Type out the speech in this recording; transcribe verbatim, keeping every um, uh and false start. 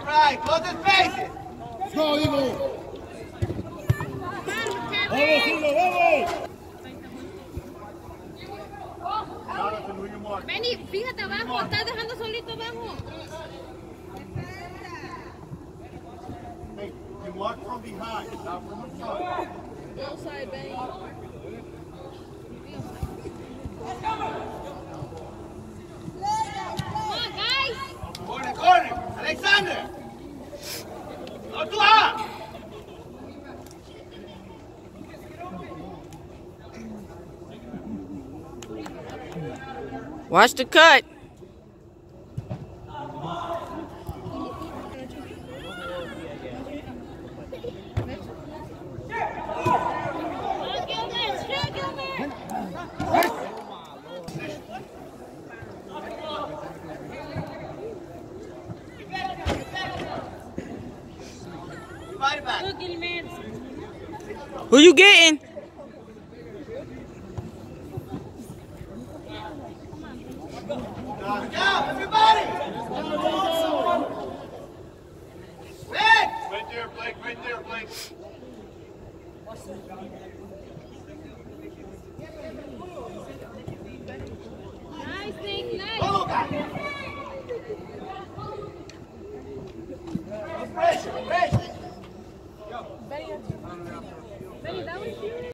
right, close the spaces. Go, Diego. Vamos, Diego, vamos. Vení, fíjate abajo, estás dejando solito abajo. Hey, you walk from behind, not from the front. Outside, Benny. Come on, guys. Corner, corner. Alexander. No, tú ah. Watch the cut. Who you getting? Good job, everybody! Red! Right there, Blake, right there, Blake. Nice, Nick, nice. Go, guys! Pressure, pressure! Benny, that was you.